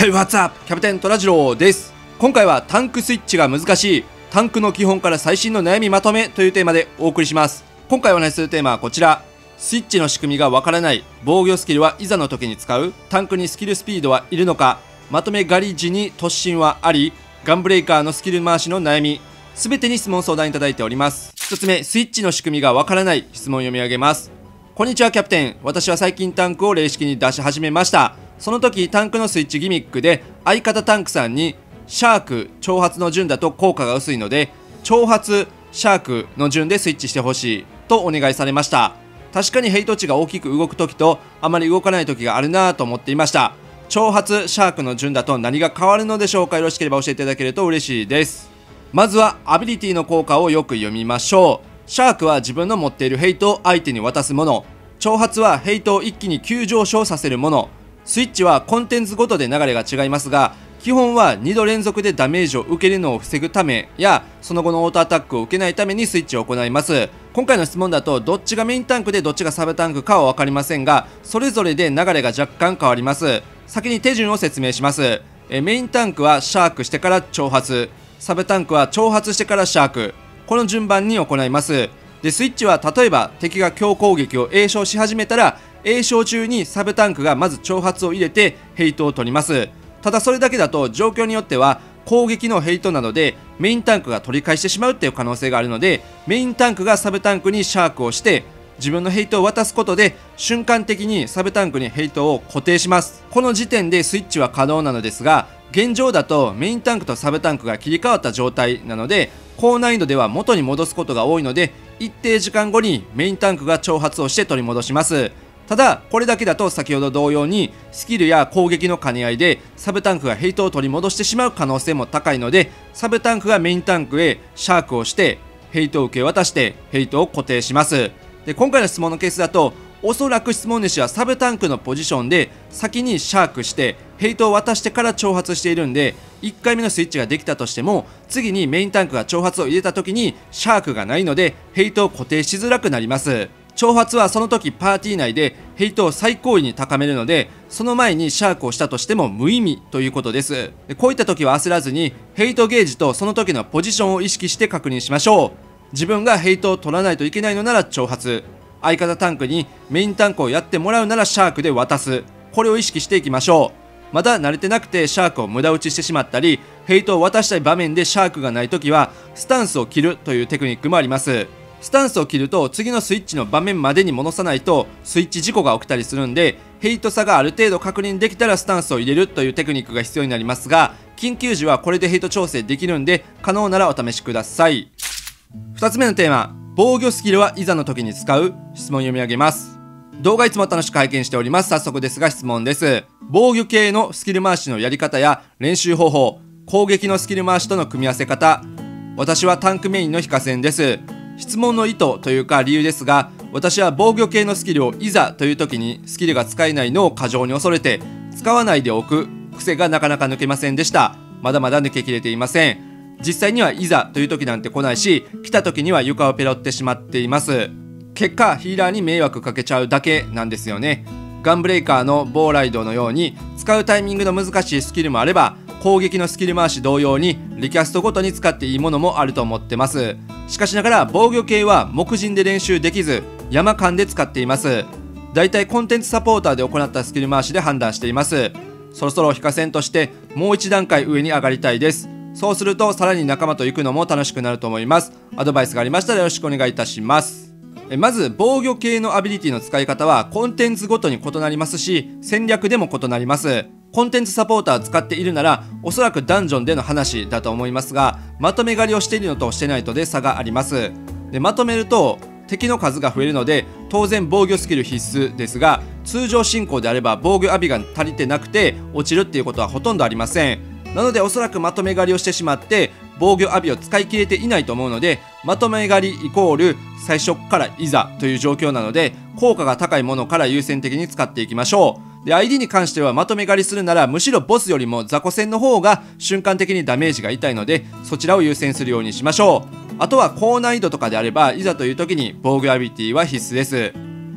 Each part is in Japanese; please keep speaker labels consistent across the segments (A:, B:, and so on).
A: Hey, what's up? キャプテントラジローです。今回はタンクスイッチが難しいタンクの基本から最新の悩みまとめというテーマでお送りします。今回お話しするテーマはこちら。スイッチの仕組みがわからない、防御スキルはいざの時に使う、タンクにスキルスピードはいるのか、まとめ狩り時に突進はあり、ガンブレイカーのスキル回しの悩み、すべてに質問相談いただいております。1つ目、スイッチの仕組みがわからない、質問を読み上げます。こんにちはキャプテン、私は最近タンクを霊式に出し始めました。その時タンクのスイッチギミックで相方タンクさんにシャーク挑発の順だと効果が薄いので挑発シャークの順でスイッチしてほしいとお願いされました。確かにヘイト値が大きく動く時とあまり動かない時があるなぁと思っていました。挑発シャークの順だと何が変わるのでしょうか。よろしければ教えていただけると嬉しいです。まずはアビリティの効果をよく読みましょう。シャークは自分の持っているヘイトを相手に渡すもの、挑発はヘイトを一気に急上昇させるもの、スイッチはコンテンツごとで流れが違いますが、基本は2度連続でダメージを受けるのを防ぐためやその後のオートアタックを受けないためにスイッチを行います。今回の質問だとどっちがメインタンクでどっちがサブタンクかは分かりませんが、それぞれで流れが若干変わります。先に手順を説明します。メインタンクはシャークしてから挑発、サブタンクは挑発してからシャーク、この順番に行います。でスイッチは例えば敵が強攻撃を詠唱し始めたら詠唱中にサブタンクがまず挑発を入れてヘイトを取ります。ただそれだけだと状況によっては攻撃のヘイトなどでメインタンクが取り返してしまうっていう可能性があるので、メインタンクがサブタンクにシャークをして自分のヘイトを渡すことで瞬間的にサブタンクにヘイトを固定します。この時点でスイッチは可能なのですが、現状だとメインタンクとサブタンクが切り替わった状態なので高難易度では元に戻すことが多いので、一定時間後にメインタンクが挑発をして取り戻します。ただこれだけだと先ほど同様にスキルや攻撃の兼ね合いでサブタンクがヘイトを取り戻してしまう可能性も高いので、サブタンクがメインタンクへシャークをしてヘイトを受け渡してヘイトを固定します。で今回の質問のケースだとおそらく質問主はサブタンクのポジションで先にシャークしてヘイトを渡してから挑発しているんで、1回目のスイッチができたとしても次にメインタンクが挑発を入れた時にシャークがないのでヘイトを固定しづらくなります。挑発はその時パーティー内でヘイトを最高位に高めるので、その前にシャークをしたとしても無意味ということです。でこういった時は焦らずにヘイトゲージとその時のポジションを意識して確認しましょう。自分がヘイトを取らないといけないのなら挑発、相方タンクにメインタンクをやってもらうならシャークで渡す、これを意識していきましょう。まだ慣れてなくてシャークを無駄打ちしてしまったりヘイトを渡したい場面でシャークがない時はスタンスを切るというテクニックもあります。スタンスを切ると次のスイッチの場面までに戻さないとスイッチ事故が起きたりするんで、ヘイト差がある程度確認できたらスタンスを入れるというテクニックが必要になりますが、緊急時はこれでヘイト調整できるんで可能ならお試しください。2つ目のテーマ、防御スキルはいざの時に使う、質問を読み上げます。動画いつも楽しく拝見しております。早速ですが質問です。防御系のスキル回しのやり方や練習方法、攻撃のスキル回しとの組み合わせ方、私はタンクメインの非課戦です。質問の意図というか理由ですが、私は防御系のスキルをいざという時にスキルが使えないのを過剰に恐れて使わないでおく癖がなかなか抜けませんでした。まだまだ抜けきれていません。実際にはいざという時なんて来ないし、来た時には床をペロってしまっています。結果ヒーラーに迷惑かけちゃうだけなんですよね。ガンブレイカーのボーライドのように使うタイミングの難しいスキルもあれば、攻撃のスキル回し同様にリキャストごとに使っていいものもあると思ってます。しかしながら防御系は目次で練習できず山間で使っています。だいたいコンテンツサポーターで行ったスキル回しで判断しています。そろそろ非課戦としてもう一段階上に上がりたいです。そうするとさらに仲間と行くのも楽しくなると思います。アドバイスがありましたらよろしくお願いいたします。まず防御系のアビリティの使い方はコンテンツごとに異なりますし戦略でも異なります。コンテンツサポーター使っているならおそらくダンジョンでの話だと思いますが、まとめ狩りをしているのとしてないとで差があります。でまとめると敵の数が増えるので当然防御スキル必須ですが、通常進行であれば防御アビが足りてなくて落ちるっていうことはほとんどありません。なのでおそらくまとめ狩りをしてしまって防御アビを使い切れていないと思うので、まとめ狩りイコール最初からいざという状況なので効果が高いものから優先的に使っていきましょう。で ID に関してはまとめ狩りするならむしろボスよりも雑魚戦の方が瞬間的にダメージが痛いのでそちらを優先するようにしましょう。あとは高難易度とかであればいざという時に防御アビリティは必須です。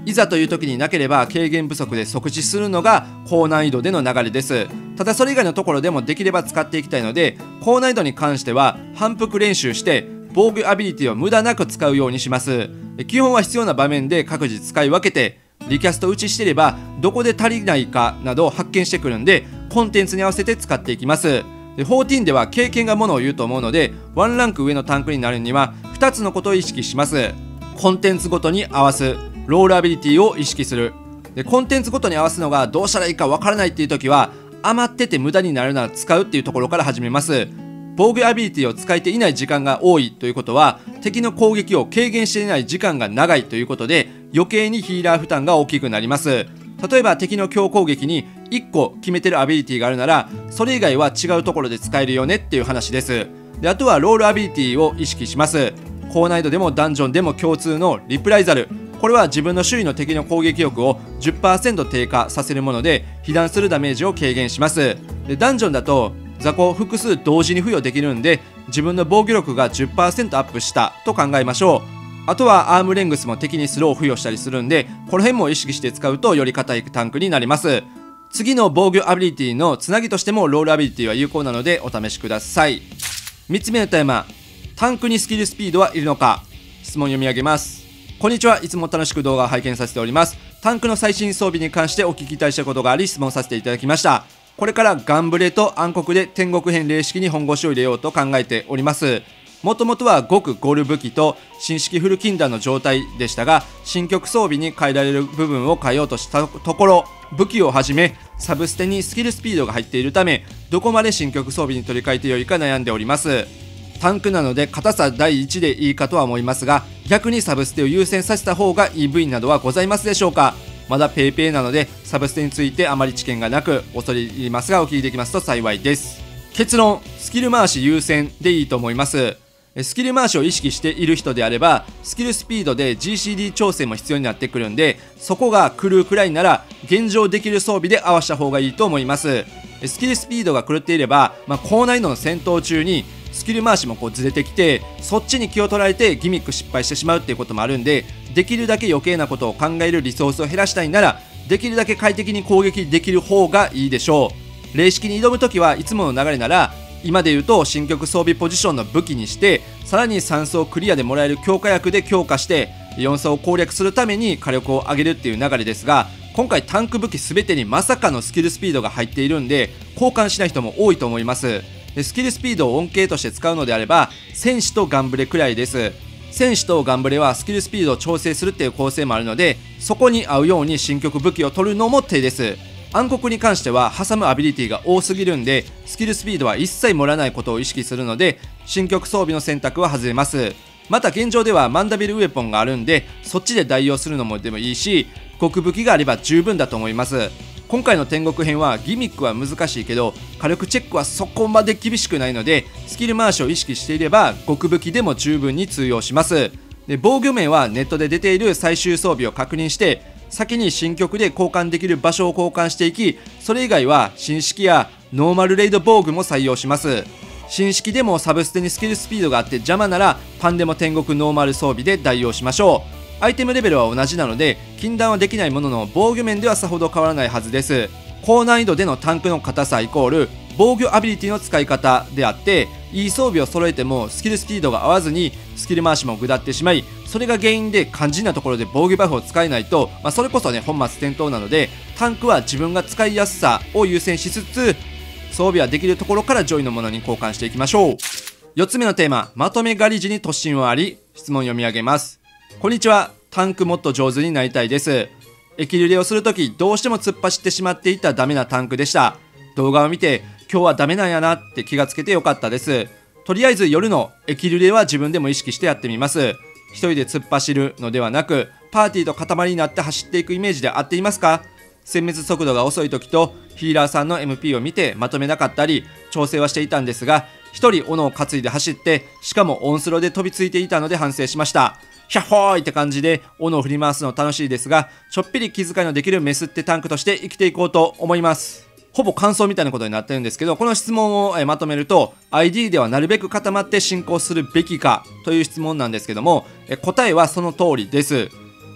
A: いざという時になければ軽減不足で即死するのが高難易度での流れです。ただそれ以外のところでもできれば使っていきたいので、高難易度に関しては反復練習して防御アビリティを無駄なく使うようにします。基本は必要な場面で各自使い分けて、リキャスト打ちしてればどこで足りないかなどを発見してくるんで、コンテンツに合わせて使っていきます。14では経験がものを言うと思うので、ワンランク上のタンクになるには2つのことを意識します。コンテンツごとに合わす、ロールアビリティを意識する。コンテンツごとに合わすのがどうしたらいいかわからないっていう時は、余ってて無駄になるなら使うっていうところから始めます。防御アビリティを使えていない時間が多いということは、敵の攻撃を軽減していない時間が長いということで、余計にヒーラー負担が大きくなります。例えば敵の強攻撃に1個決めてるアビリティがあるなら、それ以外は違うところで使えるよねっていう話です。あとはロールアビリティを意識します。高難易度でもダンジョンでも共通のリプライザル、これは自分の周囲の敵の攻撃力を 10% 低下させるもので、被弾するダメージを軽減します。ダンジョンだと雑魚を複数同時に付与できるんで、自分の防御力が 10% アップしたと考えましょう。あとはアームレングスも敵にスローを付与したりするんで、この辺も意識して使うとより硬いタンクになります。次の防御アビリティのつなぎとしてもロールアビリティは有効なのでお試しください。3つ目のテーマ、タンクにスキルスピードはいるのか。質問読み上げます。こんにちは。いつも楽しく動画を拝見させております。タンクの最新装備に関してお聞きしたいことがあり質問させていただきました。これからガンブレと暗黒で天国編霊式に本腰を入れようと考えております。もともとは極ゴル武器と新式フル禁断の状態でしたが、新曲装備に変えられる部分を変えようとしたところ、武器をはじめサブステにスキルスピードが入っているため、どこまで新曲装備に取り替えてよいか悩んでおります。タンクなので硬さ第一でいいかとは思いますが、逆にサブステを優先させた方がいい部位などはございますでしょうか。まだペイペイなのでサブステについてあまり知見がなく、恐れ入りますがお聞きできますと幸いです。結論、スキル回し優先でいいと思います。スキル回しを意識している人であれば、スキルスピードで GCD 調整も必要になってくるんで、そこが狂うくらいなら現状できる装備で合わせた方がいいと思います。スキルスピードが狂っていれば、高難易度の戦闘中にスキル回しもずれてきて、そっちに気を取られてギミック失敗してしまうっていうこともあるんで、できるだけ余計なことを考えるリソースを減らしたいなら、できるだけ快適に攻撃できる方がいいでしょう。霊式に挑むときはいつもの流れなら、今で言うと新曲装備ポジションの武器にして、さらに3層クリアでもらえる強化薬で強化して4層を攻略するために火力を上げるっていう流れですが、今回タンク武器全てにまさかのスキルスピードが入っているんで、交換しない人も多いと思います。スキルスピードを恩恵として使うのであれば、戦士とガンブレくらいです。戦士とガンブレはスキルスピードを調整するっていう構成もあるので、そこに合うように新曲武器を取るのも手です。暗黒に関しては挟むアビリティが多すぎるんで、スキルスピードは一切盛らないことを意識するので、新曲装備の選択は外れます。また現状ではマンダビルウェポンがあるんで、そっちで代用するのもでもいいし、極武器があれば十分だと思います。今回の天国編はギミックは難しいけど、火力チェックはそこまで厳しくないので、スキル回しを意識していれば極武器でも十分に通用します。で、防御面はネットで出ている最終装備を確認して、先に新曲で交換できる場所を交換していき、それ以外は新式やノーマルレイド防具も採用します。新式でもサブステにスキルスピードがあって邪魔なら、パンデモ天国ノーマル装備で代用しましょう。アイテムレベルは同じなので禁断はできないものの、防御面ではさほど変わらないはずです。高難易度でのタンクの硬さイコール防御アビリティの使い方であって、いい装備を揃えてもスキルスピードが合わずにスキル回しも下ってしまい、それが原因で肝心なところで防御バフを使えないと、それこそね本末転倒なので、タンクは自分が使いやすさを優先しつつ、装備はできるところから上位のものに交換していきましょう。4つ目のテーマ、まとめ狩り時に突進はあり。質問読み上げます。こんにちは。タンクもっと上手になりたいです。駅リレをするときどうしても突っ走ってしまっていたダメなタンクでした。動画を見て今日はダメなんやなって気がつけてよかったです。とりあえず夜の駅リレは自分でも意識してやってみます。一人で突っ走るのではなく、パーティーと塊になって走っていくイメージで合っていますか？殲滅速度が遅い時とヒーラーさんの MP を見てまとめなかったり調整はしていたんですが、一人斧を担いで走って、しかもオンスロで飛びついていたので反省しました。ヒャッホーイって感じで斧を振り回すの楽しいですが、ちょっぴり気遣いのできるメスってタンクとして生きていこうと思います。ほぼ感想みたいなことになってるんですけど、この質問をまとめると、 ID ではなるべく固まって進行するべきかという質問なんですけども、答えはその通りです。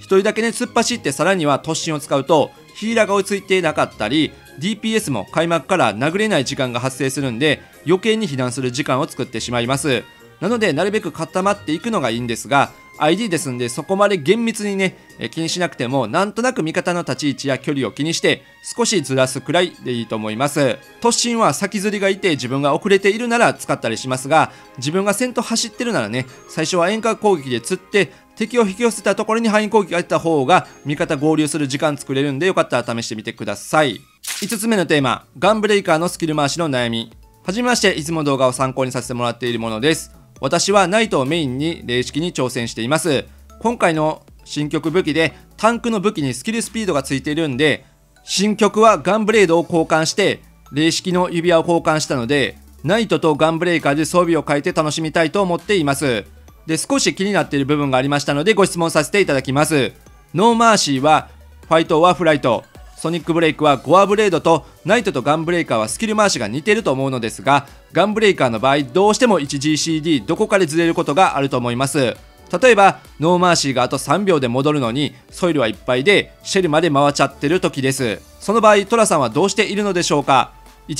A: 人だけね突っ走ってさらには突進を使うとヒーラーが追いついてなかったり DPS も開幕から殴れない時間が発生するんで余計に避難する時間を作ってしまいます。なのでなるべく固まっていくのがいいんですが ID ですんでそこまで厳密にね気にしなくてもなんとなく味方の立ち位置や距離を気にして少しずらすくらいでいいと思います。突進は先釣りがいて自分が遅れているなら使ったりしますが自分が先頭走ってるならね最初は遠隔攻撃で釣って敵を引き寄せたところに範囲攻撃が出た方が味方合流する時間作れるんでよかったら試してみてください。5つ目のテーマ、ガンブレイカーのスキル回しの悩み。はじめまして、いつも動画を参考にさせてもらっているものです。私はナイトをメインに霊式に挑戦しています。今回の新曲武器でタンクの武器にスキルスピードがついているんで新曲はガンブレードを交換して霊式の指輪を交換したのでナイトとガンブレイカーで装備を変えて楽しみたいと思っています。で少し気になっている部分がありましたのでご質問させていただきます。ノーマーシーはファイトはフライト、ソニックブレイクはゴアブレードとナイトとガンブレイカーはスキル回しが似てると思うのですがガンブレイカーの場合どうしても 1GCD どこかでずれることがあると思います。例えばノーマーシーがあと3秒で戻るのにソイルはいっぱいでシェルまで回っちゃってる時です。その場合トラさんはどうしているのでしょうか。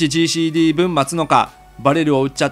A: 1GCD 分待つのかバレルを打っちゃって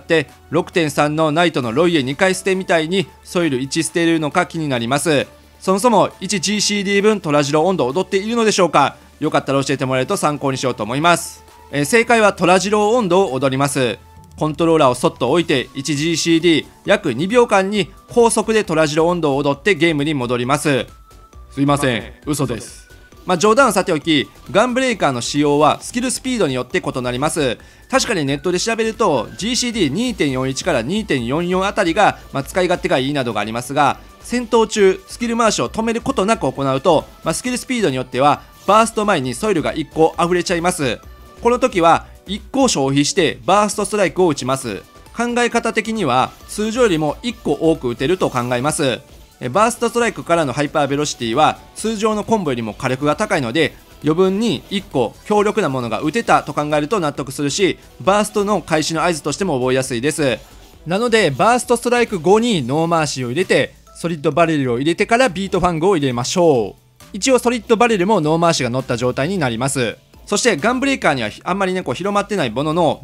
A: 6.3 のナイトのロイエ2回捨てみたいにソイル1捨てるのか気になります。そもそも 1GCD 分トラジロ温度を踊っているのでしょうか。よかったら教えてもらえると参考にしようと思います。正解はトラジロ温度を踊ります。コントローラーをそっと置いて 1GCD 約2秒間に高速でトラジロ温度を踊ってゲームに戻ります。すいません、嘘です。冗談はさておきガンブレイカーの使用はスキルスピードによって異なります。確かにネットで調べると GCD2.41 から 2.44 あたりが、使い勝手がいいなどがありますが戦闘中スキル回しを止めることなく行うと、スキルスピードによってはバースト前にソイルが1個溢れちゃいます。この時は1個消費してバーストストライクを打ちます。考え方的には通常よりも1個多く打てると考えます。バーストストライクからのハイパーベロシティは通常のコンボよりも火力が高いので余分に1個強力なものが打てたと考えると納得するしバーストの開始の合図としても覚えやすいです。なのでバーストストライク後にノーマーシーを入れてソリッドバレルを入れてからビートファングを入れましょう。一応ソリッドバレルもノーマーシーが乗った状態になります。そしてガンブレイカーにはあんまり広まってないものの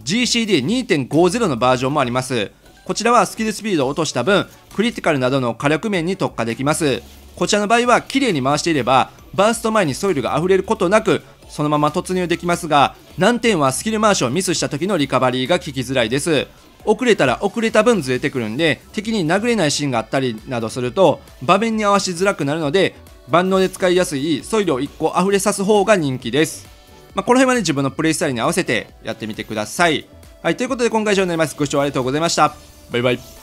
A: GCD2.50 のバージョンもあります。こちらはスキルスピードを落とした分クリティカルなどの火力面に特化できます。こちらの場合は綺麗に回していればバースト前にソイルが溢れることなくそのまま突入できますが難点はスキル回しをミスした時のリカバリーが効きづらいです。遅れたら遅れた分ずれてくるんで敵に殴れないシーンがあったりなどすると場面に合わせづらくなるので万能で使いやすいソイルを1個溢れさす方が人気です。この辺はね自分のプレイスタイルに合わせてやってみてください。はい、ということで今回以上になります。ご視聴ありがとうございました。バイバイ。